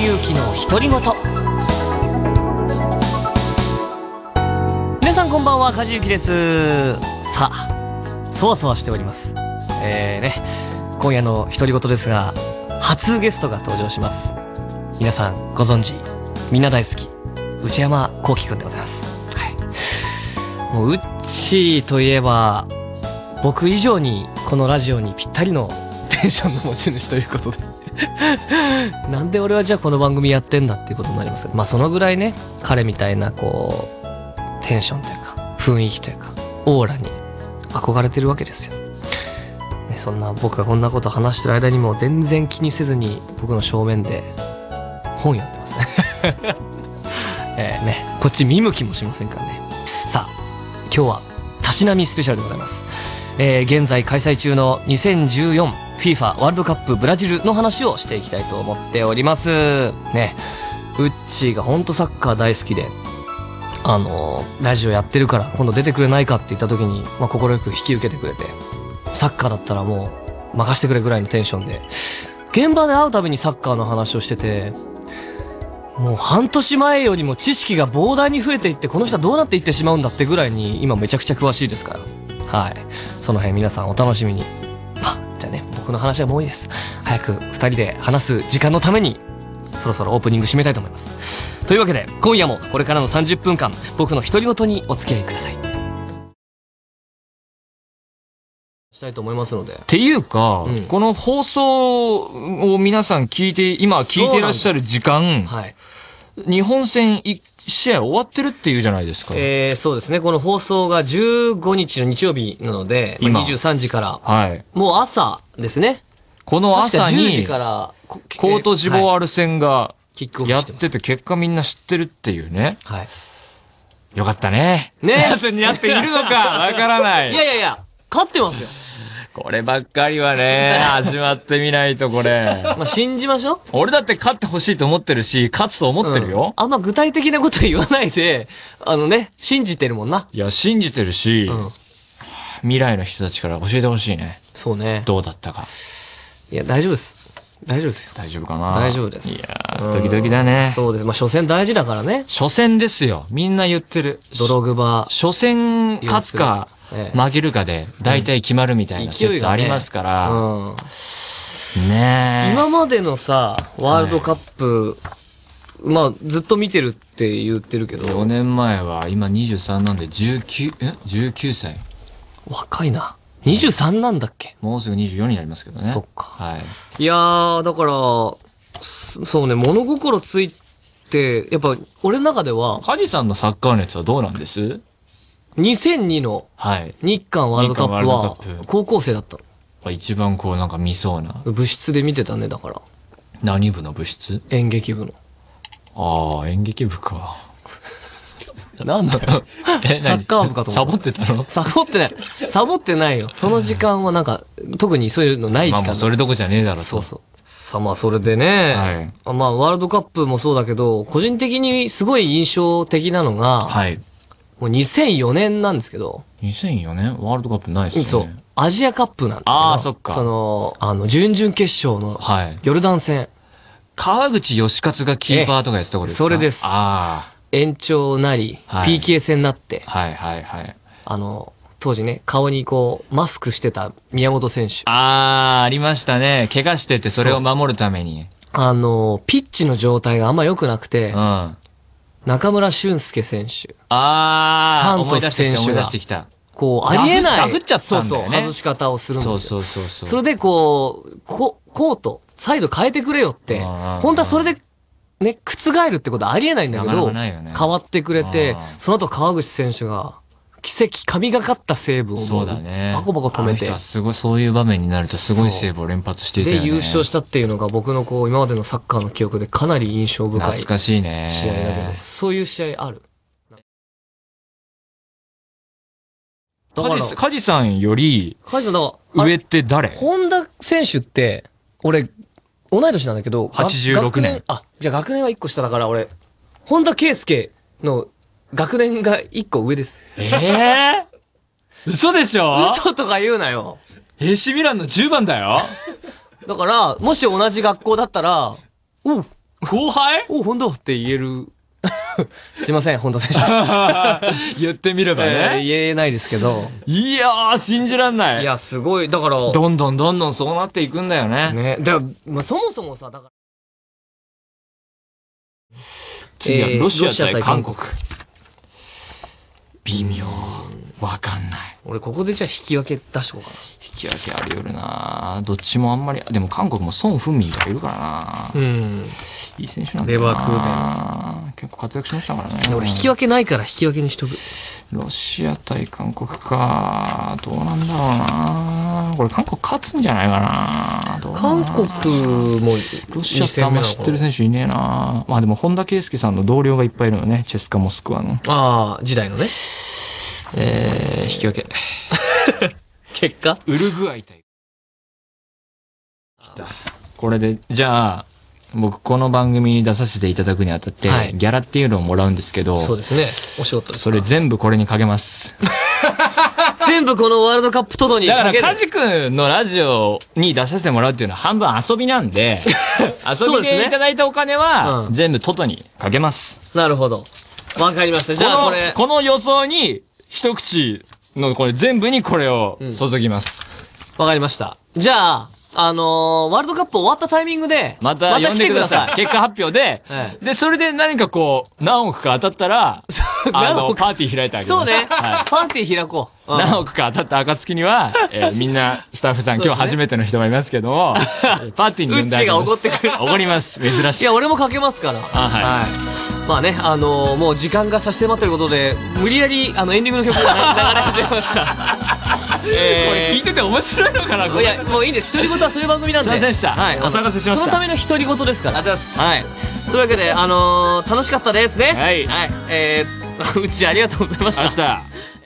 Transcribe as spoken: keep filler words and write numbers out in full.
祐希の独り言。皆さんこんばんは、梶裕貴です。さあ、そわそわしております。えーね、今夜の独り言ですが、初ゲストが登場します。皆さんご存知、みんな大好き、内山聖輝くんでございます。はい。もう、うっちーといえば、僕以上にこのラジオにぴったりのテンションの持ち主ということでなんで俺はじゃあこの番組やってんだっていうことになりますけど、まあそのぐらいね、彼みたいなこうテンションというか雰囲気というかオーラに憧れてるわけですよ、ね、そんな僕がこんなこと話してる間にも全然気にせずに僕の正面で本読んでますねえーね、こっち見向きもしませんからね。さあ、今日はたしなみスペシャルでございます。えー、現在開催中のにせんじゅうよん フィファ ワールドカップブラジルの話をしていきたいと思っております。ね。ウッチーがほんとサッカー大好きで、あのー、ラジオやってるから今度出てくれないかって言った時に、まあ、快く引き受けてくれて、サッカーだったらもう任してくれぐらいのテンションで、現場で会うたびにサッカーの話をしてて、もう半年前よりも知識が膨大に増えていって、この人はどうなっていってしまうんだってぐらいに今めちゃくちゃ詳しいですから。はい。その辺皆さんお楽しみに。あ、じゃあね、僕の話はもういいです。早く二人で話す時間のために、そろそろオープニング締めたいと思います。というわけで、今夜もこれからのさんじゅっぷんかん、僕の独り言にお付き合いください。したいと思いますので。 っていうか、うん、この放送を皆さん聞いて、今聞いていらっしゃる時間、はい。日本戦いち試合終わってるっていうじゃないですか。 えー、そうですね。この放送がじゅうごにちの日曜日なので、今にじゅうさんじから、はい。もう朝ですね。 この朝に、じゅうじからコートジボワール戦がやってて、結果みんな知ってるっていうね。はい。よかったね。 ねえ。 やつになっているのかわからない。 いやいやいや、勝ってますよ。 こればっかりはね、始まってみないとこれ。 まあ信じましょう。 俺だって勝ってほしいと思ってるし、勝つと思ってるよ。 うん、あんま具体的なこと言わないで、あのね、信じてるもんな。 いや、信じてるし、うん、未来の人たちから教えてほしいね。 そうね。 どうだったか。 いや、大丈夫です。大丈夫ですよ。 大丈夫かな。 大丈夫です。 いやー、ドキドキだね。 そうです。まあ、初戦大事だからね。 初戦ですよ。みんな言ってる。 ドログバ。 初戦勝つか、ええ、負けるかで大体決まるみたいな説ありますから。うん、ねえ。 今までのさ、ワールドカップ、ね、まあ、ずっと見てるって言ってるけど。 よねんまえは、今にじゅうさんなんでじゅうきゅう、え ?じゅうきゅうさい。 若いな。にじゅうさんなんだっけ？ もうすぐにじゅうよんになりますけどね。 そっか。 はい。 いやー、だから、そうね、物心ついて、やっぱ、俺の中では。 梶さんのサッカー熱はどうなんです？ にせんにの日韓ワールドカップは高校生だったの。一番こうなんか見そうな。 部室で見てたね、だから。 何部の部室？ 演劇部の。 ああ、演劇部か。 なんだろう。え、サッカー部かと思った。 サボってたの？ サボってない。サボってないよ。その時間はなんか、特にそういうのない時間。 まあそれどこじゃねえだろ。 そうそう。さあまあそれでね。はい。まあワールドカップもそうだけど、個人的にすごい印象的なのが。はい。もうにせんよねんなんですけど。 にせんよねんワールドカップないっすね。 そう。アジアカップなんだけど。 ああ、そっか。 その、あの、準々決勝の、はい。ヨルダン戦。 川口義勝がキーパーとかやってたことですか？ それです。 ああ。 延長なり、はい、ピーケー 戦になって。 はいはいはい。 あの、当時ね、顔にこう、マスクしてた宮本選手。 ああ、ありましたね。怪我しててそれを守るために。 あの、ピッチの状態があんま良くなくて、うん。中村俊輔選手。 ああ、 サントス選手が。 こう、ありえない。 ダフっちゃったんだよね。 そうそう、外し方をするんですよ。 そうそうそうそう。 それでこう、コ、コート、サイド変えてくれよって、本当はそれで、ね、覆るってことはありえないんだけど、ね、変わってくれて、その後川口選手が、奇跡、神がかったセーブをそうだね。 バコバコ止めて。 すごい、そういう場面になるとすごいセーブを連発していたよね。 で、優勝したっていうのが僕のこう、今までのサッカーの記憶でかなり印象深い。 懐かしいね。 試合だけど、そういう試合ある。 カジさんより、 カジさんだから、上って誰？ 本田選手って、俺、同い年なんだけど、 はちじゅうろくねん。 あ、じゃあ学年はいっこ下だから俺、本田圭佑の学年がいっこ上です。 ええー、嘘でしょ？ 嘘とか言うなよ。 エーシーミランのじゅうばんだよ。 だから、もし同じ学校だったら、おう、 後輩お、本当って言える。すいません、本当でした。 言ってみればね、えー。言えないですけど。 いやー、信じらんない。 いや、すごい。だから。 どんどんどんどんそうなっていくんだよね。 ね。だから、まあ、そもそもさ、だから。 次はロシア対韓国。微妙。わかんない。 俺、ここでじゃあ引き分け出しとこうかな。 引き分けあり得るなどっちもあんまり、でも韓国もソン・フンミンとかいるからなうん。 いい選手なんだよな。レバークーゼン。結構活躍しましたからね。 俺引き分けないから引き分けにしとく。 ロシア対韓国か。どうなんだろうなこれ韓国勝つんじゃないかなどう韓国も、 ロシアってあんま知ってる選手いねえなまあでも本田圭佑さんの同僚がいっぱいいるのね。チェスカ・モスクワの。 ああ、時代のね。 えー、引き分け。 結果ウルグアイ対。来た。これで、じゃあ、僕この番組に出させていただくにあたって、はい、ギャラっていうのをもらうんですけど、 そうですね。お仕事です。 それ全部これにかけます。 全部このワールドカップトドにかける。 だから、カジ君のラジオに出させてもらうっていうのは半分遊びなんで、遊びでいただいたお金は、全部トトにかけます。 なるほど。わかりました。じゃあこれ。 この予想に、一口のこれ全部にこれを注ぎます。 わ、うん、かりました。じゃあ、あのー、ワールドカップ終わったタイミングで、 また呼んでください。結果発表で、はい、で、それで何かこう、何億か当たったら、あの、パーティー開いてあげます。 そうね。はい、パーティー開こう。 何億か当たった暁には、えー、みんな、スタッフさん、今日初めての人もいますけども、パーティーに呼んであげます。うっちが怒ってくる。怒ります。珍しい。 いや、俺もかけますから。 あ、はい。はい、 まあね、あのー、もう時間が差し迫ってることで、無理やり、あの、エンディングの曲が流れ始めました。 えー、これ聞いてて面白いのかな。 いや、もういいんです。独り言はそういう番組なんで。 すいませんでした。はい。お騒がせしました。 そのための独り言ですから。 ありがとうございます。 はい。というわけで、あのー、楽しかったですね。 はい。 はい。えー、うちありがとうございました。 ありがとうございました。